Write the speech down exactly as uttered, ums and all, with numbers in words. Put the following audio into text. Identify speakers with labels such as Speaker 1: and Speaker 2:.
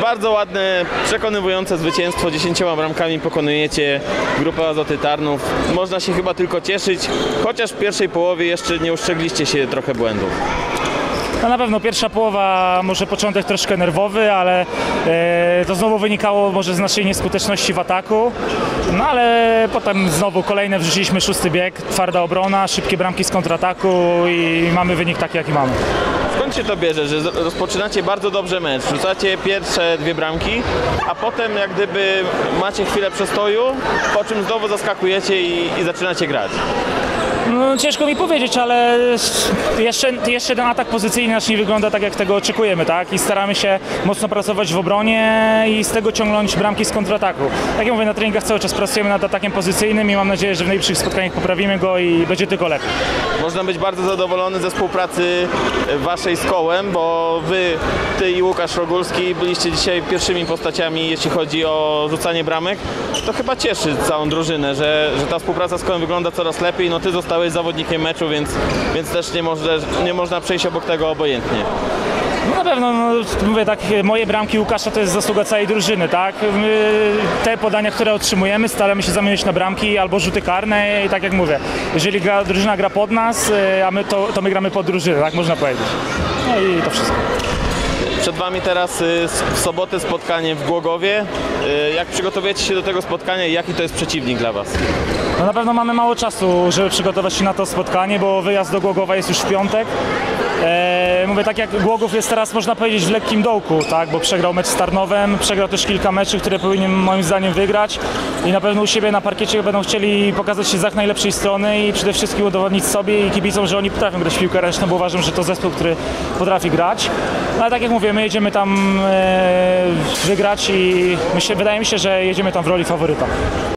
Speaker 1: Bardzo ładne, przekonywujące zwycięstwo. Dziesięcioma bramkami pokonujecie grupę Azoty Tarnów. Można się chyba tylko cieszyć, chociaż w pierwszej połowie jeszcze nie uszczegliście się trochę błędów.
Speaker 2: No na pewno pierwsza połowa, może początek troszkę nerwowy, ale e, to znowu wynikało może z naszej nieskuteczności w ataku. No ale potem znowu kolejne wrzuciliśmy szósty bieg, twarda obrona, szybkie bramki z kontrataku i mamy wynik taki, jaki mamy.
Speaker 1: Skąd się to bierze, że rozpoczynacie bardzo dobrze mecz, rzucacie pierwsze dwie bramki, a potem jak gdyby macie chwilę przestoju, po czym znowu zaskakujecie i, i zaczynacie grać?
Speaker 2: No, ciężko mi powiedzieć, ale jeszcze, jeszcze ten atak pozycyjny nasz nie wygląda tak, jak tego oczekujemy, tak? I staramy się mocno pracować w obronie i z tego ciągnąć bramki z kontrataku. Tak jak mówię, na treningach cały czas pracujemy nad atakiem pozycyjnym i mam nadzieję, że w najbliższych spotkaniach poprawimy go i będzie tylko lepiej.
Speaker 1: Można być bardzo zadowolony ze współpracy waszej z Kołem, bo wy, ty i Łukasz Rogulski byliście dzisiaj pierwszymi postaciami, jeśli chodzi o rzucanie bramek. To chyba cieszy całą drużynę, że, że ta współpraca z Kołem wygląda coraz lepiej. No ty zostałeś zawodnikiem meczu, więc, więc też nie można, nie można przejść obok tego obojętnie.
Speaker 2: No na pewno, no, mówię tak, moje bramki Łukasza to jest zasługa całej drużyny, tak? My te podania, które otrzymujemy, staramy się zamienić na bramki albo rzuty karne i tak jak mówię, jeżeli gra, drużyna gra pod nas, a my to, to my gramy pod drużynę, tak można powiedzieć. No i to wszystko.
Speaker 1: Przed wami teraz w sobotę spotkanie w Głogowie. Jak przygotowujecie się do tego spotkania i jaki to jest przeciwnik dla was?
Speaker 2: No na pewno mamy mało czasu, żeby przygotować się na to spotkanie, bo wyjazd do Głogowa jest już w piątek. Eee, mówię, tak jak Głogów jest teraz, można powiedzieć, w lekkim dołku, tak? Bo przegrał mecz z Tarnowem, przegrał też kilka meczów, które powinien moim zdaniem wygrać i na pewno u siebie na parkiecie będą chcieli pokazać się z jak najlepszej strony i przede wszystkim udowodnić sobie i kibicom, że oni potrafią grać w piłkę ręczną, bo uważam, że to zespół, który potrafi grać. No, ale tak jak mówię, my jedziemy tam e, wygrać i myślę, wydaje mi się, że jedziemy tam w roli faworyta.